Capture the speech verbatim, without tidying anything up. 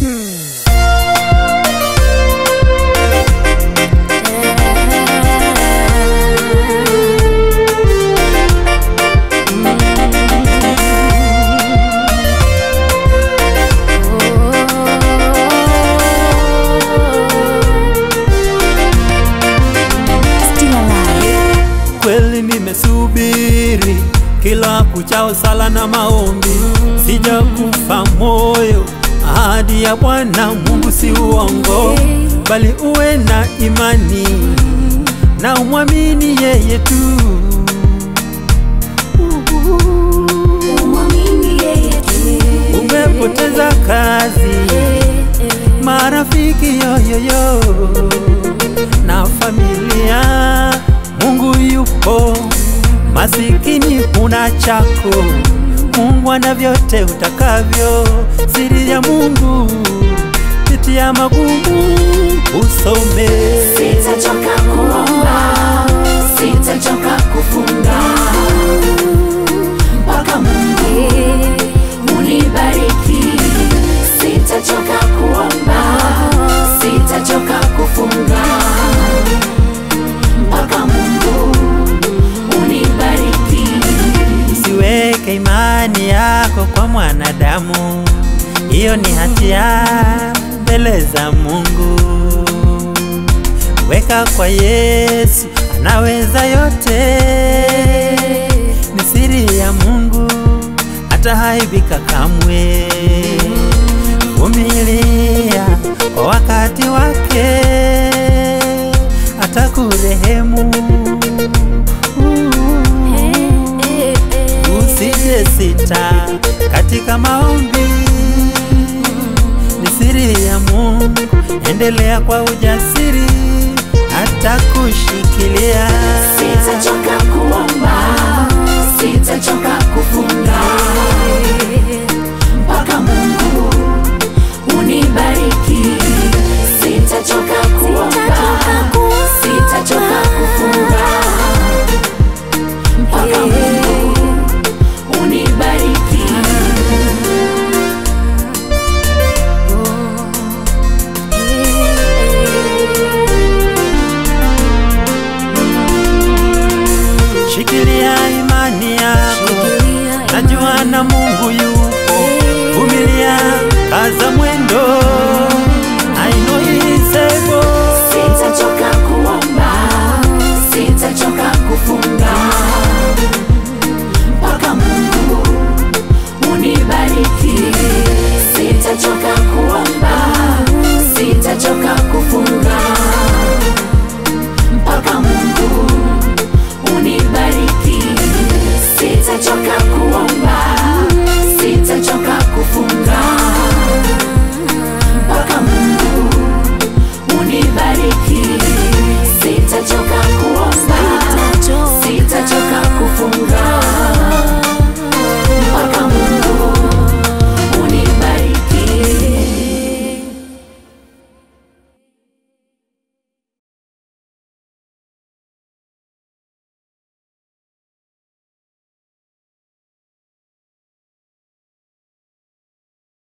Kweli nimesubiri kila kuchao sala na maombi, sija kufa moyo. Ahadi ya Bwana Mungu si uongo, bali uwe na imani na umwamini yeye tu. Umepoteza kazi, marafiki yoyoyo na familia, Mungu yupo. Masikini huna chako, Mungu ana vyote utakavyo. Siri ya Mungu pitia magumu usome. Sitachoka kuomba, sitachoka kufunga, mpaka Mungu unibariki. Sitachoka kuomba, sitachoka kufunga, mpaka Mungu unibariki. Usiweke imani yako kwa mwanadamu, hiyo ni hatia mbele za Mungu. Weka kwa Yesu, anaweza yote. Ni siri ya Mungu, hata haibika kamwe. Vumilia kwa wakati wake, atakurehemu. Usije sita katika maombi, ni siri ya Mungu. Endelea kwa ujasiri, atakushikilia. Sitachoka kuomba, sitachoka